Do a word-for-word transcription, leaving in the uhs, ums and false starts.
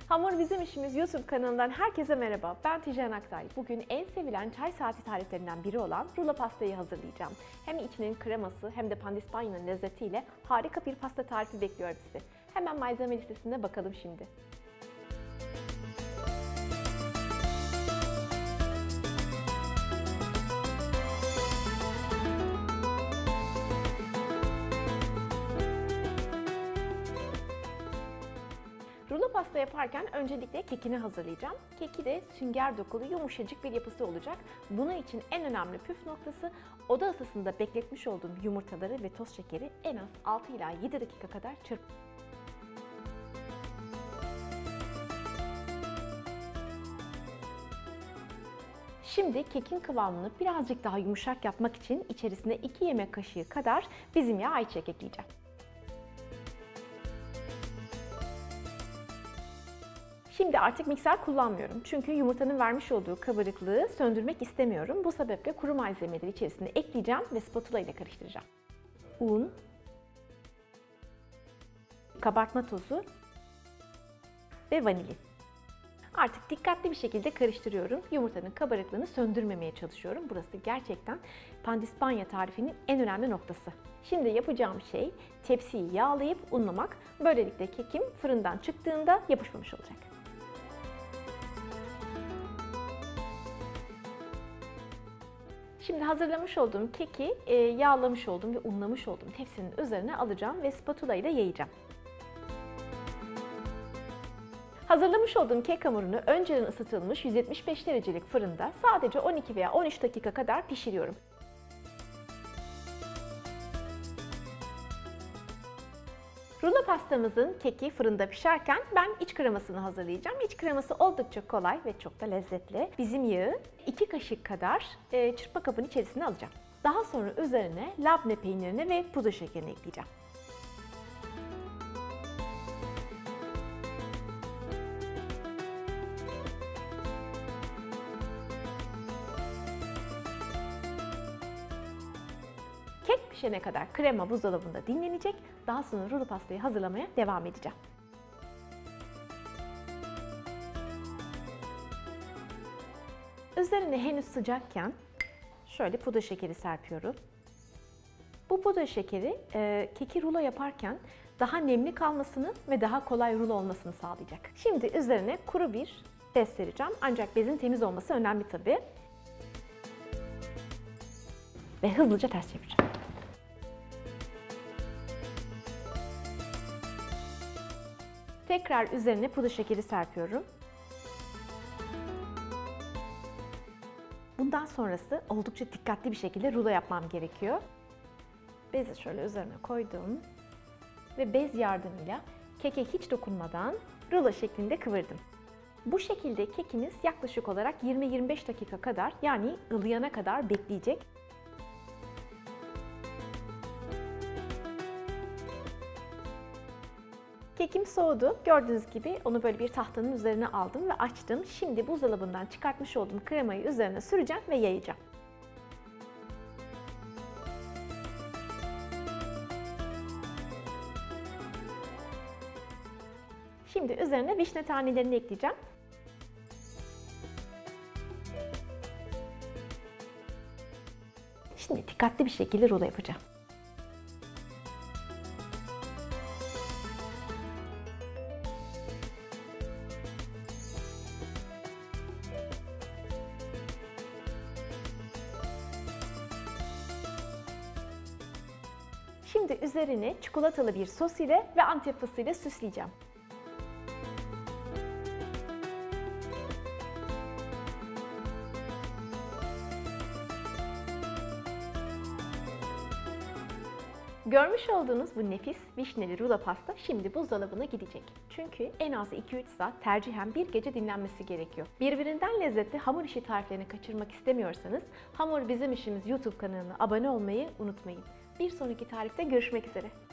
Hamur Bizim İşimiz YouTube kanalından herkese merhaba. Ben Tijen Aktay. Bugün en sevilen çay saati tariflerinden biri olan rulo pastayı hazırlayacağım. Hem içinin kreması hem de pandispanya'nın lezzetiyle harika bir pasta tarifi bekliyor bizi. Hemen malzeme listesine bakalım şimdi. Rulo pasta yaparken öncelikle kekini hazırlayacağım. Keki de sünger dokulu yumuşacık bir yapısı olacak. Bunun için en önemli püf noktası oda ısısında bekletmiş olduğum yumurtaları ve toz şekeri en az altı ila yedi dakika kadar çırp. Şimdi kekin kıvamını birazcık daha yumuşak yapmak için içerisine iki yemek kaşığı kadar bizim yağ ayçiçek ekleyeceğim. Şimdi artık mikser kullanmıyorum. Çünkü yumurtanın vermiş olduğu kabarıklığı söndürmek istemiyorum. Bu sebeple kuru malzemeleri içerisine ekleyeceğim ve spatula ile karıştıracağım. Un, kabartma tozu ve vanilin. Artık dikkatli bir şekilde karıştırıyorum. Yumurtanın kabarıklığını söndürmemeye çalışıyorum. Burası gerçekten pandispanya tarifinin en önemli noktası. Şimdi yapacağım şey tepsiyi yağlayıp unlamak. Böylelikle kekim fırından çıktığında yapışmamış olacak. Şimdi hazırlamış olduğum keki yağlamış olduğum ve unlamış olduğum tepsinin üzerine alacağım ve spatula ile yayacağım. Hazırlamış olduğum kek hamurunu önceden ısıtılmış yüz yetmiş beş derecelik fırında sadece on iki veya on üç dakika kadar pişiriyorum. Rulo pastamızın keki fırında pişerken ben iç kremasını hazırlayacağım. İç kreması oldukça kolay ve çok da lezzetli. Bizim yağı iki kaşık kadar çırpma kabının içerisine alacağım. Daha sonra üzerine labne peynirini ve pudra şekerini ekleyeceğim. Kek pişene kadar krema buzdolabında dinlenecek. Daha sonra rulo pastayı hazırlamaya devam edeceğim. Üzerine henüz sıcakken şöyle pudra şekeri serpiyorum. Bu pudra şekeri e, keki rulo yaparken daha nemli kalmasını ve daha kolay rulo olmasını sağlayacak. Şimdi üzerine kuru bir bez sereceğim. Ancak bezin temiz olması önemli tabii. Ve hızlıca ters çevireceğim. Tekrar üzerine pudra şekeri serpiyorum. Bundan sonrası oldukça dikkatli bir şekilde rulo yapmam gerekiyor. Bezi şöyle üzerine koydum ve bez yardımıyla keke hiç dokunmadan rulo şeklinde kıvırdım. Bu şekilde kekimiz yaklaşık olarak yirmi yirmi beş dakika kadar, yani ılıyana kadar bekleyecek. Kekim soğudu. Gördüğünüz gibi onu böyle bir tahtanın üzerine aldım ve açtım. Şimdi buzdolabından çıkartmış olduğum kremayı üzerine süreceğim ve yayacağım. Şimdi üzerine vişne tanelerini ekleyeceğim. Şimdi dikkatli bir şekilde rulo yapacağım. Şimdi üzerine çikolatalı bir sos ile ve antep fıstığı ile süsleyeceğim. Görmüş olduğunuz bu nefis vişneli rulo pasta şimdi buzdolabına gidecek. Çünkü en az iki üç saat, tercihen bir gece dinlenmesi gerekiyor. Birbirinden lezzetli hamur işi tariflerini kaçırmak istemiyorsanız Hamur Bizim İşimiz YouTube kanalına abone olmayı unutmayın. Bir sonraki tarifte görüşmek üzere.